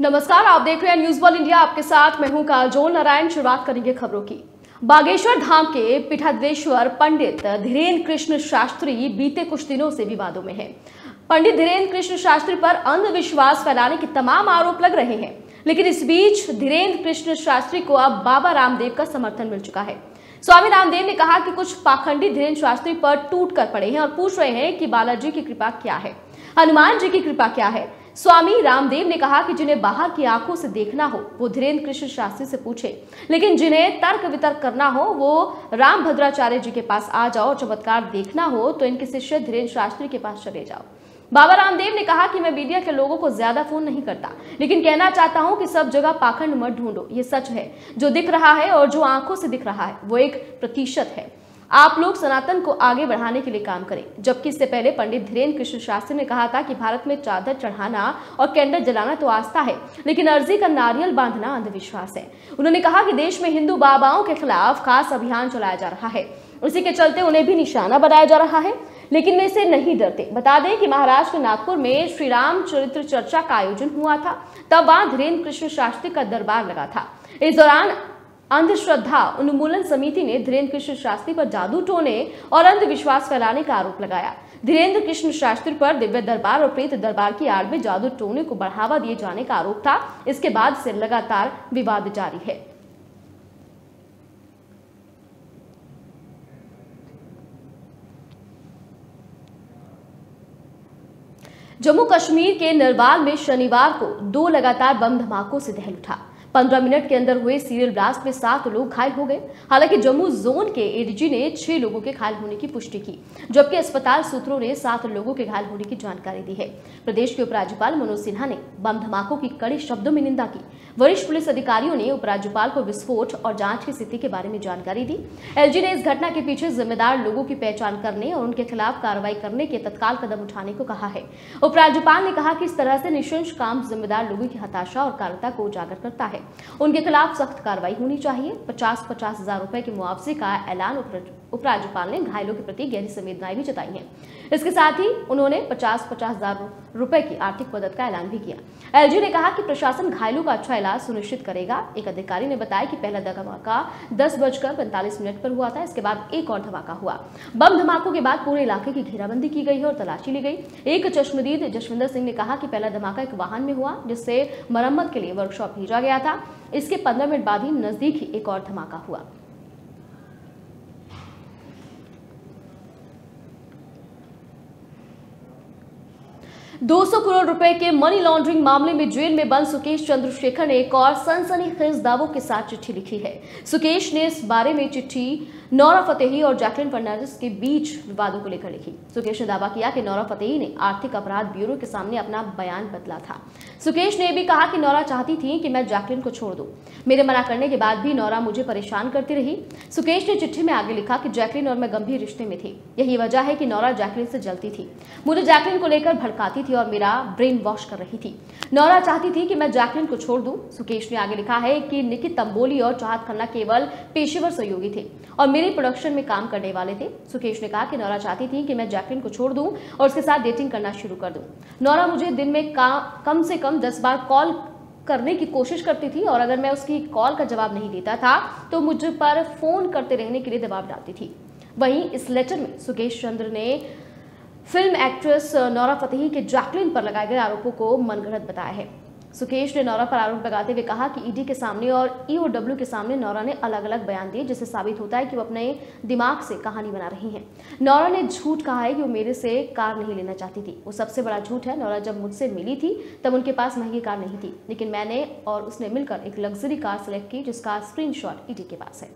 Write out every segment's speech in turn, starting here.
नमस्कार, आप देख रहे हैं न्यूज वर्ल्ड इंडिया। आपके साथ मैं हूं काजोल नारायण। शुरुआत करेंगे खबरों की। बागेश्वर धाम के पीठाधीश्वर पंडित धीरेन्द्र कृष्ण शास्त्री बीते कुछ दिनों से विवादों में हैं। पंडित धीरेन्द्र कृष्ण शास्त्री पर अंधविश्वास फैलाने के तमाम आरोप लग रहे हैं, लेकिन इस बीच धीरेन्द्र कृष्ण शास्त्री को अब बाबा रामदेव का समर्थन मिल चुका है। स्वामी रामदेव ने कहा कि कुछ पाखंडी धीरेन्द्र शास्त्री पर टूट कर पड़े हैं और पूछ रहे हैं कि बालाजी की कृपा क्या है, हनुमान जी की कृपा क्या है। स्वामी रामदेव ने कहा कि जिन्हें बाहर की आंखों से देखना हो वो धीरेन्द्र कृष्ण शास्त्री से पूछे, लेकिन जिन्हें तर्क वितर्क करना हो वो राम भद्राचार्य जी के पास आ जाओ और चमत्कार देखना हो तो इनके शिष्य धीरेन्द्र शास्त्री के पास चले जाओ। बाबा रामदेव ने कहा कि मैं मीडिया के लोगों को ज्यादा फोन नहीं करता, लेकिन कहना चाहता हूं कि सब जगह पाखंड मत ढूंढो। ये सच है, जो दिख रहा है और जो आंखों से दिख रहा है वो 1% है। आप लोग सनातन को आगे बढ़ाने के लिए काम करें। जबकि इससे पहले पंडित धीरेन्द्र कृष्ण शास्त्री ने कहा था कि भारत में चादर चढ़ाना और कैंडल जलाना तो आस्था है, लेकिन अर्जी का नारियल बांधना अंधविश्वास है। उन्होंने कहा कि देश में हिंदू बाबाओं के खिलाफ खास अभियान चलाया जा रहा है, उसी के चलते उन्हें भी निशाना बनाया जा रहा है, लेकिन वे इससे नहीं डरते। बता दें कि महाराष्ट्र के नागपुर में श्री राम चरित्र चर्चा का आयोजन हुआ था, तब वहां धीरेन्द्र कृष्ण शास्त्री का दरबार लगा था। इस दौरान अंधश्रद्धा उन्मूलन समिति ने धीरेन्द्र कृष्ण शास्त्री पर जादू टोने और अंधविश्वास फैलाने का आरोप लगाया। धीरेन्द्र कृष्ण शास्त्री पर दिव्य दरबार और प्रेत दरबार की आड़ में जादू टोने को बढ़ावा दिए जाने का आरोप था। इसके बाद से लगातार विवाद जारी है। जम्मू कश्मीर के नरवाल में शनिवार को 2 लगातार बम धमाकों से दहल उठा। 15 मिनट के अंदर हुए सीरियल ब्लास्ट में 7 लोग घायल हो गए। हालांकि जम्मू जोन के एडीजी ने 6 लोगों के घायल होने की पुष्टि की, जबकि अस्पताल सूत्रों ने 7 लोगों के घायल होने की जानकारी दी है। प्रदेश के उपराज्यपाल मनोज सिन्हा ने बम धमाकों की कड़े शब्दों में निंदा की। वरिष्ठ पुलिस अधिकारियों ने उपराज्यपाल को विस्फोट और जांच की स्थिति के बारे में जानकारी दी। एलजी ने इस घटना के पीछे जिम्मेदार लोगों की पहचान करने और उनके खिलाफ कार्रवाई करने के तत्काल कदम उठाने को कहा है। उपराज्यपाल ने कहा कि इस तरह से निशंस काम जिम्मेदार लोगों की हताशा और कायरता को उजागर करता है। उनके खिलाफ सख्त कार्रवाई होनी चाहिए। 50-50 हजार रुपए के मुआवजे का ऐलान उपराज्यपाल ने घायलों के प्रति गहरी संवेदनाएं भी जताई हैं। इसके साथ ही उन्होंने 50-50 हजार रुपए की आर्थिक मदद का ऐलान भी किया। एलजी ने कहा कि प्रशासन घायलों का अच्छा इलाज सुनिश्चित करेगा। एक अधिकारी ने बताया कि पहला धमाका 10:45 पर हुआ था। इसके बाद एक और धमाका हुआ। बम धमाकों के बाद पूरे इलाके की घेराबंदी की गई है और तलाशी ली गई। एक चश्मदीद जसविंदर सिंह ने कहा कि पहला धमाका एक वाहन में हुआ, जिससे मरम्मत के लिए वर्कशॉप भेजा गया था। इसके 15 मिनट बाद ही नजदीक ही एक और धमाका हुआ। $200 करोड़ रुपए के मनी लॉन्ड्रिंग मामले में जेल में बंद सुकेश चंद्रशेखर ने एक और सनसनीखेज दावों के साथ चिट्ठी लिखी है। सुकेश ने इस बारे में चिट्ठी नौरा फतेही और जैकलिन फर्नांडिस के बीच विवादों को लेकर लिखी। सुकेश ने दावा किया कि नौरा फतेही ने आर्थिक अपराध ब्यूरो के सामने अपना बयान बदला था। सुकेश ने भी कहा कि नौरा चाहती थी कि मैं जैकलिन को छोड़ दूं। मेरे मना करने के बाद भी नौरा मुझे परेशान करती रही। सुकेश ने चिट्ठी में आगे लिखा कि जैकलिन और मैं गंभीर रिश्ते में थी। यही वजह है कि नौरा जैकलिन से जलती थी, मुझे जैकलिन को लेकर भड़काती थी और मेरा ब्रेन वॉश कर रही थी। नौरा चाहती थी कि मैं जैकलिन को छोड़ दूं। सुकेश ने आगे लिखा है कि निखित तंबोली और चाहत खन्ना केवल पेशेवर सहयोगी थे और मेरे प्रोडक्शन में काम करने वाले थे। सुकेश ने कहा कि नौरा चाहती थी कि मैं जैकलिन को छोड़ दूं और उसके साथ डेटिंग करना शुरू कर दूं। नौरा मुझे दिन में कम से कम 10 बार कॉल करने की कोशिश करती थी और अगर मैं उसकी कॉल का जवाब नहीं देता था तो मुझ पर फोन करते रहने के लिए दबाव डालती थी। वहीं इस लेटर में सुकेश चंद्र ने फिल्म एक्ट्रेस नौरा फतेही के जैकलिन पर लगाए गए आरोपों को मनगढ़ंत बताया है। सुकेश ने नौरा पर आरोप लगाते हुए कहा कि ईडी के सामने और ईओडब्ल्यू के सामने नौरा ने अलग अलग बयान दिए, जिससे साबित होता है कि वो अपने दिमाग से कहानी बना रही हैं। नौरा ने झूठ कहा है कि वो मेरे से कार नहीं लेना चाहती थी। वो सबसे बड़ा झूठ है। नौरा जब मुझसे मिली थी तब उनके पास महंगी कार नहीं थी, लेकिन मैंने और उसने मिलकर एक लग्जरी कार सेलेक्ट की, जिसका स्क्रीनशॉट ईडी के पास है।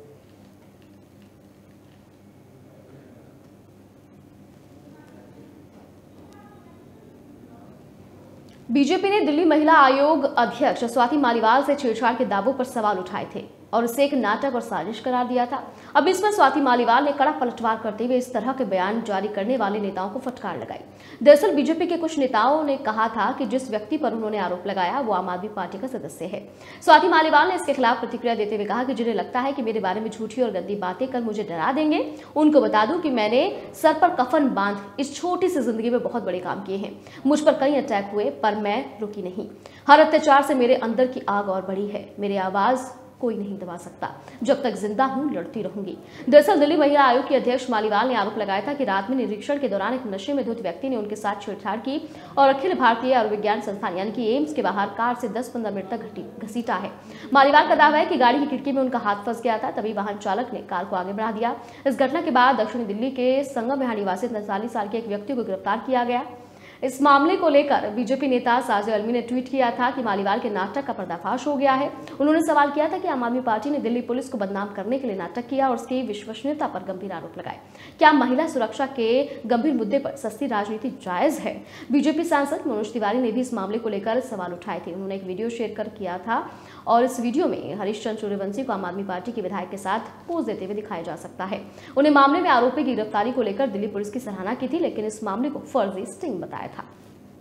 बीजेपी ने दिल्ली महिला आयोग अध्यक्ष स्वाति मालीवाल से छेड़छाड़ के दावों पर सवाल उठाए थे। और इसे एक नाटक और साजिश करार दिया था। अब इस पर स्वाति मालीवाल ने कड़ा पलटवार करते हुए इस तरह के बयान जारी करने वाले नेताओं को फटकार लगाई। दरअसल बीजेपी के कुछ नेताओं ने कहा था कि जिस व्यक्ति पर उन्होंने आरोप लगाया वो आम आदमी पार्टी का सदस्य है। स्वाति मालीवाल ने इसके खिलाफ प्रतिक्रिया देते हुए कहा कि जिन्हें लगता है कि मेरे बारे में झूठी और गंदी बातें कर मुझे डरा देंगे, उनको बता दूं कि मैंने सर पर कफन बांध इस छोटी सी जिंदगी में बहुत बड़े काम किए हैं। मुझ पर कई अटैक हुए पर मैं रुकी नहीं। हर अत्याचार से मेरे अंदर की आग और बढ़ी है। मेरी आवाज कोई नहीं दबा सकता। जब तक जिंदा हूं लड़ती रहूंगी। दरअसल दिल्ली महिला आयोग की अध्यक्ष मालीवाल ने आरोप लगाया था कि रात में निरीक्षण के दौरान एक नशे में धुत व्यक्ति ने उनके साथ छेड़छाड़ की और अखिल भारतीय आयुर्विज्ञान संस्थान यानी कि एम्स के बाहर कार से 10-15 मिनट तक घसीटा है। मालीवाल का दावा है कि गाड़ी की खिड़की में उनका हाथ फंस गया था, तभी वाहन चालक ने कार को आगे बढ़ा दिया। इस घटना के बाद दक्षिणी दिल्ली के संगम विहार निवासी 43 साल के एक व्यक्ति को गिरफ्तार किया गया। इस मामले को लेकर बीजेपी नेता साजिद अलवी ने ट्वीट किया था कि मालीवाल के नाटक का पर्दाफाश हो गया है। उन्होंने सवाल किया था कि आम आदमी पार्टी ने दिल्ली पुलिस को बदनाम करने के लिए नाटक किया और उसकी विश्वसनीयता पर गंभीर आरोप लगाए। क्या महिला सुरक्षा के गंभीर मुद्दे पर सस्ती राजनीति जायज है? बीजेपी सांसद मनोज तिवारी ने भी इस मामले को लेकर सवाल उठाए थे। उन्होंने एक वीडियो शेयर कर किया था और इस वीडियो में हरीशचंद्र सूर्यवंशी को आम आदमी पार्टी के विधायक के साथ पोज देते हुए दिखाया जा सकता है। उन्हें मामले में आरोपी की गिरफ्तारी को लेकर दिल्ली पुलिस की सराहना की थी, लेकिन इस मामले को फर्जी स्टिंग बताया था।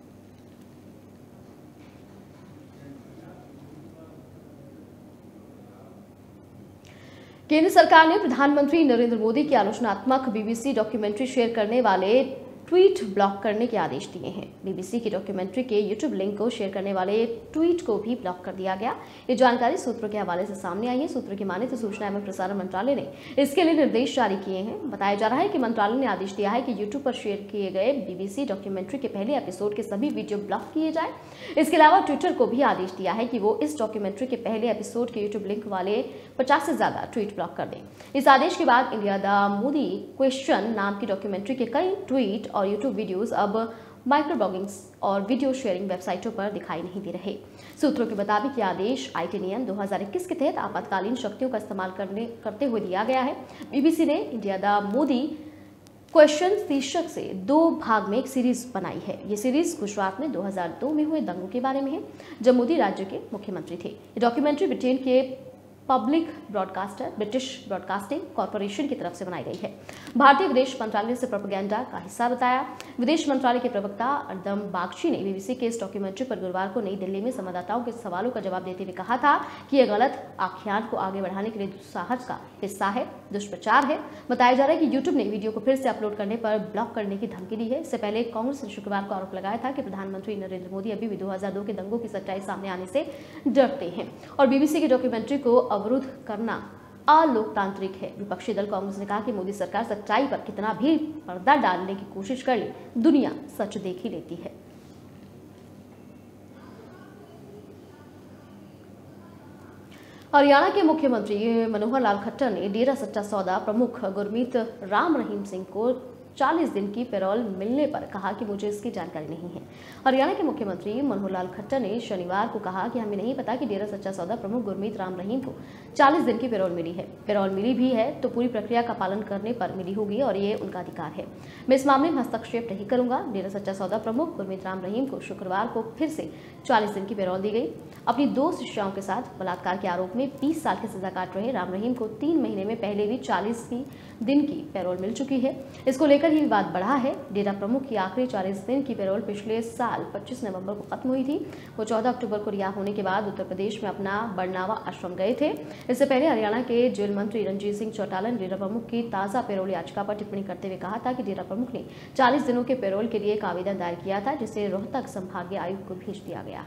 केंद्र सरकार ने प्रधानमंत्री नरेंद्र मोदी की आलोचनात्मक बीबीसी डॉक्यूमेंट्री शेयर करने वाले ट्वीट ब्लॉक करने के आदेश दिए हैं। बीबीसी की डॉक्यूमेंट्री के यूट्यूब लिंक को शेयर करने वाले ट्वीट को भी ब्लॉक कर दिया गया। ये जानकारी सूत्रों के हवाले से सामने आई है। सूत्रों की माने तो सूचना एवं प्रसारण मंत्रालय ने इसके लिए निर्देश जारी किए हैं। बताया जा रहा है कि मंत्रालय ने आदेश दिया है कि यूट्यूब पर शेयर किए गए बीबीसी डॉक्यूमेंट्री के पहले एपिसोड के सभी वीडियो ब्लॉक किए जाए। इसके अलावा ट्विटर को भी आदेश दिया है कि वो इस डॉक्यूमेंट्री के पहले एपिसोड के यूट्यूब लिंक वाले 50 से ज्यादा ट्वीट ब्लॉक कर दें। इस आदेश के बाद इंडिया द मोदी क्वेश्चन नाम की डॉक्यूमेंट्री के कई ट्वीट और यूट्यूब वीडियोस अब माइक्रो ब्लॉगिंग और वीडियो शेयरिंग वेबसाइटों पर दिखाई नहीं दे रहे। सूत्रों के मुताबिक यह आदेश आईटी नियम 2021 के तहत आपातकालीन शक्तियों का इस्तेमाल करते हुए दिया गया है। बीबीसी ने इंडिया द मोदी क्वेश्चन शीर्षक से 2 भाग में एक सीरीज बनाई है। ये सीरीज गुजरात में 2002 में हुए दंगों के बारे में है, जब मोदी राज्य के मुख्यमंत्री थे। ये डॉक्यूमेंट्री ब्रिटेन के public broadcaster British Broadcasting Corporation की तरफ से बनाई गई है। भारतीय विदेश मंत्रालय ने इसे प्रोपेगेंडा का हिस्सा बताया। विदेश मंत्रालय के प्रवक्ता अर्दम बागची ने बीबीसी के इस डॉक्यूमेंट्री पर गुरुवार को नई दिल्ली में संवाददाताओं के सवालों का जवाब देते हुए कहा था कि यह गलत आख्यान को आगे बढ़ाने के लिए दुस्साहस का हिस्सा है, दुष्प्रचार है। बताया जा रहा है कि यूट्यूब ने वीडियो को फिर से अपलोड करने पर ब्लॉक करने की धमकी दी है। इससे पहले कांग्रेस ने शुक्रवार को आरोप लगाया था कि प्रधानमंत्री नरेंद्र मोदी अभी भी 2002 के दंगों की सच्चाई सामने आने से डरते हैं और बीबीसी की डॉक्यूमेंट्री को अवरुद्ध करना अलोकतांत्रिक है। विपक्षी दल कांग्रेस ने कहा कि मोदी सरकार सच्चाई पर कितना भी पर्दा डालने की कोशिश कर ले, दुनिया सच देख ही लेती है। हरियाणा के मुख्यमंत्री मनोहर लाल खट्टर ने डेरा सच्चा सौदा प्रमुख गुरमीत राम रहीम सिंह को 40 दिन की पैरोल मिलने पर कहा कि मुझे इसकी जानकारी नहीं है। हरियाणा के मुख्यमंत्री मनोहर लाल खट्टर ने शनिवार को कहा कि हमें नहीं पता कि डेरा सच्चा सौदा प्रमुख गुरमीत राम रहीम को 40 दिन की पैरोल मिली है। पैरोल मिली भी है तो पूरी प्रक्रिया का पालन करने पर मिली होगी और ये उनका अधिकार है। मैं इस मामले में हस्तक्षेप नहीं करूंगा। डेरा सच्चा सौदा प्रमुख गुरमीत राम रहीम को शुक्रवार को फिर से 40 दिन की पैरोल दी गई। अपनी 2 शिष्याओं के साथ बलात्कार के आरोप में 20 साल की सजा काट रहे राम रहीम को 3 महीने में पहले भी 40 दिन की पैरोल मिल चुकी है। इसको लेकर ही विवाद बढ़ा है। डेरा प्रमुख की आखिरी 40 दिन की पैरोल पिछले साल 25 नवंबर को खत्म हुई थी। वो 14 अक्टूबर को रिहा होने के बाद उत्तर प्रदेश में अपना बरनावा आश्रम गए थे। इससे पहले हरियाणा के जेल मंत्री रणजीत सिंह चौटाला ने डेरा प्रमुख की ताजा पैरोल याचिका पर टिप्पणी करते हुए कहा था कि डेरा प्रमुख ने 40 दिनों के पैरोल के लिए एक आवेदन दायर किया था, जिसे रोहतक संभागीय आयुक्त को भेज दिया गया।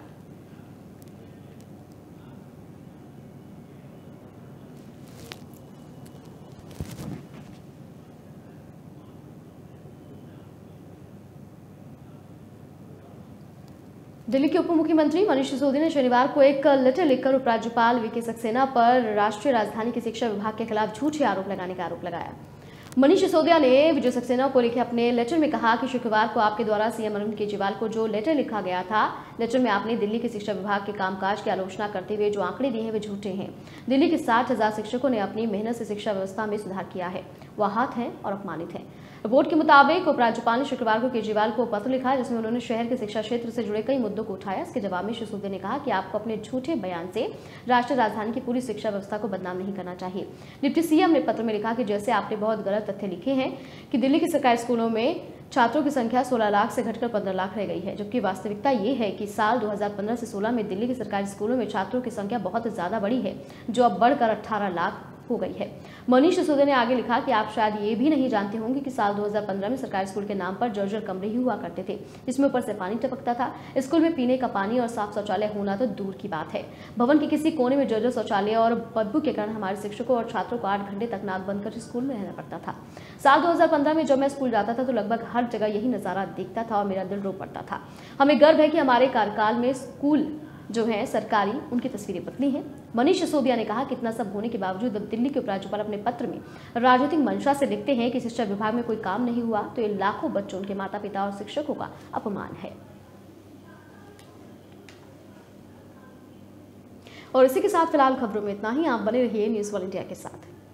दिल्ली के उप मुख्यमंत्री मनीष सिसोदिया ने शनिवार को एक लेटर लिखकर उपराज्यपाल वीके सक्सेना पर राष्ट्रीय राजधानी के शिक्षा विभाग के खिलाफ झूठे आरोप लगाने का आरोप लगाया। मनीष सिसोदिया ने विजय सक्सेना को लिखे अपने लेटर में कहा कि शुक्रवार को आपके द्वारा सीएम अरविंद केजरीवाल को जो लेटर लिखा गया था, लेटर में आपने दिल्ली के शिक्षा विभाग के कामकाज की आलोचना करते हुए जो आंकड़े दिए हैं वे झूठे हैं। दिल्ली के 60,000 शिक्षकों ने अपनी मेहनत से शिक्षा व्यवस्था में सुधार किया है। वह आहत हैं और अपमानित हैं। रिपोर्ट के मुताबिक उपराज्यपाल ने शुक्रवार को केजरीवाल को पत्र लिखा, जिसमें उन्होंने शहर के शिक्षा क्षेत्र से जुड़े कई मुद्दों को उठाया। इसके जवाब में सिसोदिया ने कहा कि आपको अपने झूठे बयान से राष्ट्रीय राजधानी की पूरी शिक्षा व्यवस्था को बदनाम नहीं करना चाहिए। डिप्टी सीएम ने पत्र में लिखा कि जैसे आपने बहुत गलत तथ्य लिखे हैं कि दिल्ली के सरकारी स्कूलों में छात्रों की संख्या 16 लाख से घटकर 15 लाख रह गई है, जबकि वास्तविकता ये है कि साल 2015 से 16 में दिल्ली के सरकारी स्कूलों में छात्रों की संख्या बहुत ज्यादा बढ़ी है, जो अब बढ़कर 18 लाख हो गई है। मनीष सिसोदिया ने आगे लिखा कि आप शायद ये भी नहीं जानते होंगे कि साल 2015 में सरकारी स्कूल के नाम पर जर्जर कमरे ही हुआ करते थे, जिसमें ऊपर से पानी टपकता था। स्कूल में पीने का पानी और साफ शौचालय होना तो दूर की बात है, भवन के किसी कोने में जर्जर शौचालय और बदबू के कारण हमारे शिक्षकों और छात्रों को 8 घंटे तक नाक बंद कर स्कूल में रहना पड़ता था। साल 2015 में जब मैं स्कूल जाता था तो लगभग हर जगह यही नजारा दिखता था और मेरा दिल रो पड़ता था। हमें गर्व है कि हमारे कार्यकाल में स्कूल जो है सरकारी, उनकी तस्वीरें बदली हैं। मनीष सिसोदिया ने कहा कि इतना सब होने के बावजूद अब दिल्ली के उपराज्यपाल अपने पत्र में राजनीतिक मंशा से लिखते हैं कि शिक्षा विभाग में कोई काम नहीं हुआ, तो ये लाखों बच्चों, उनके माता पिता और शिक्षकों का अपमान है। और इसी के साथ फिलहाल खबरों में इतना ही। आप बने रहिए न्यूज़ ऑल इंडिया के साथ।